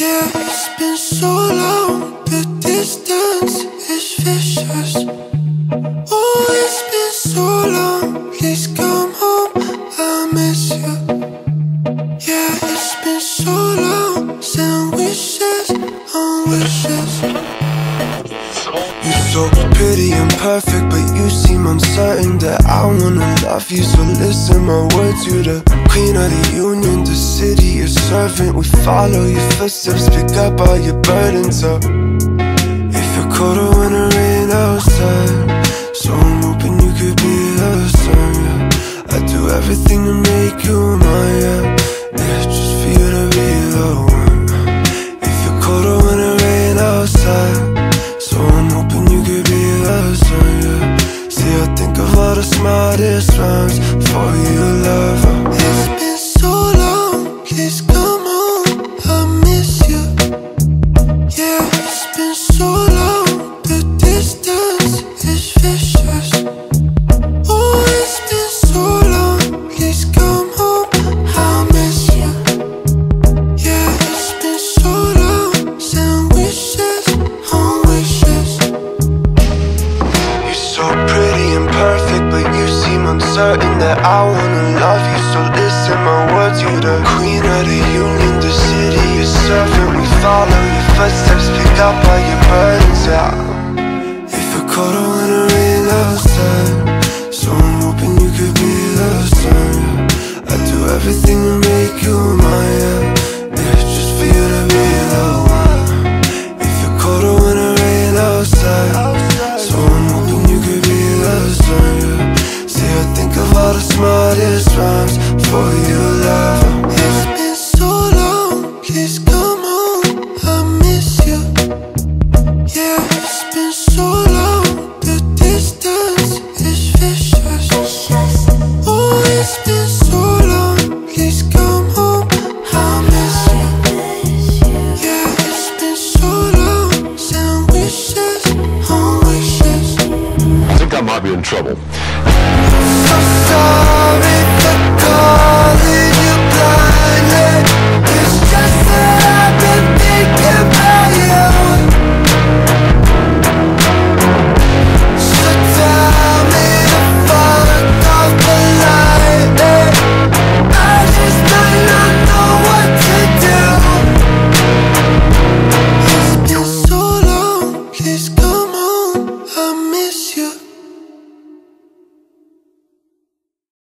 Yeah, it's been so long, the distance is vicious. Oh, it's been so long, please come home, I miss you. Yeah, it's been so long, send wishes on wishes. You're so pretty and perfect, but you seem uncertain that I wanna love you. So listen my words, you're the queen of the union, the city, your servant. We follow your footsteps, pick up all your burdens up. If you're colder when it rain outside, so I'm hoping you could be the sun, yeah. I'd do everything to make you mine, yeah. Yeah, just for you to be the one. If you're colder when it rain outside, so I'm hoping you could be the sun, yeah. See, I think of all the smartest rhymes for you, lover. It's been so long, please come home, I miss you. Yeah, it's been so long, the distance is vicious. Oh, it's been so long, please come home, I miss you. Yeah, it's been so long, send wishes on wishes. You're so pretty and perfect, but you seem uncertain that I wanna love you. So listen my words, you're the queen of the union, the city, your servant. We follow your footsteps, pick up all your burdens, yeah. If you're colder when it rain outside, so I'm hoping you could be the sun, yeah. I'd do everything to make you mine, yeah. Yeah, just for you to be the one. If you're colder when it rain outside, so I'm hoping you could be the sun, yeah. See, I think of all the smartest rhymes for you, lover. It's been so long, please come home, I miss you. Yeah, it's been so long, the distance is vicious. Oh, it's been so long, please come home, I miss you. Yeah, it's been so long, send wishes on wishes. I think I might be in trouble. So sorry.